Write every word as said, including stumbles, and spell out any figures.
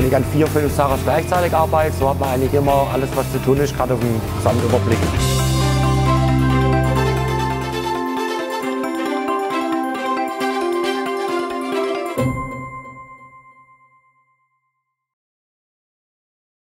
eigentlich an vier, fünf Sachen gleichzeitig arbeite, so hat man eigentlich immer alles, was zu tun ist, gerade auf dem Gesamtüberblick.